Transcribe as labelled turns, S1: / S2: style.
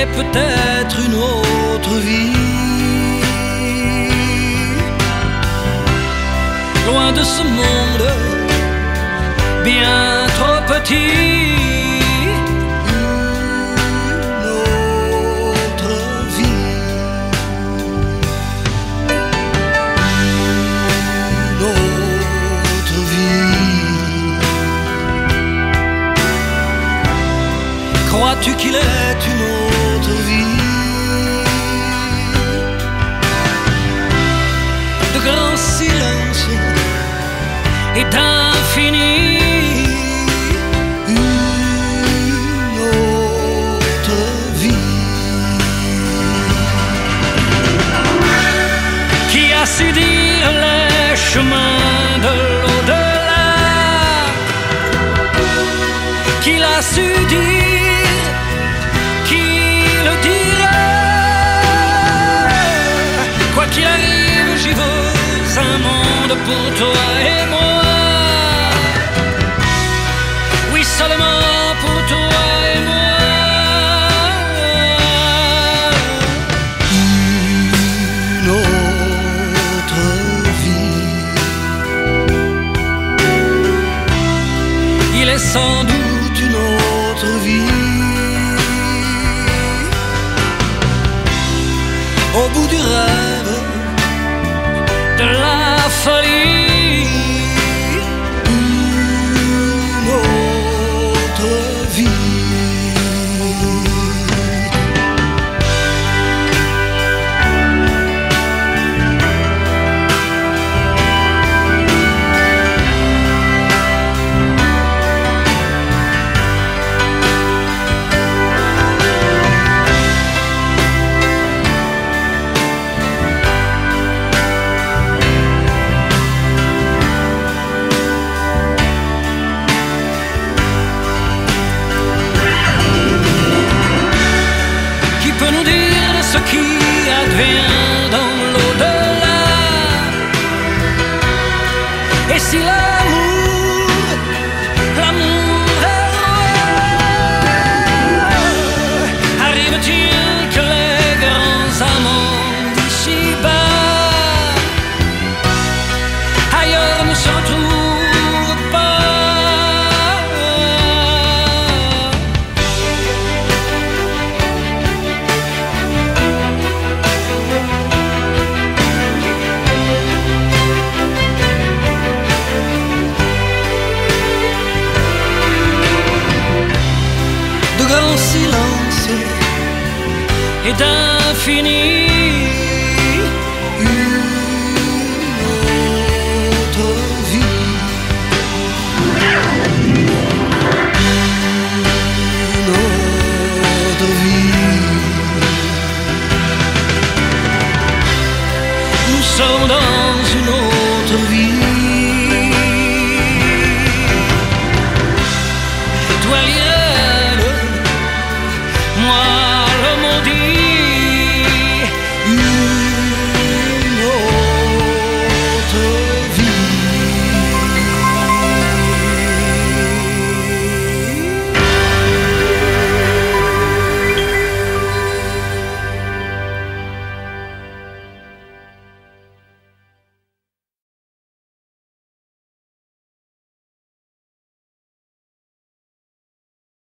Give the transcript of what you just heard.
S1: peut-être une autre vie, loin de ce monde bien trop petit. Crois-tu qu'il est une autre vie? De grands silences et d'infini. Une autre vie. Qui a su dire les chemins de l'au-delà? Qui l'a su dire? Quoi qu'il arrive, j'y veux un monde pour toi et moi. Oui, seulement pour toi et moi. Une autre vie. Il est sans doute une autre vie. Au bout du rêve, de la folie, une autre vie. Ce qui advient dans l'au-delà. Et si l'amour est roi, arrive-t-il que les grands amants d'ici-bas ailleurs ne se retrouvent pas? Silence et d'infini.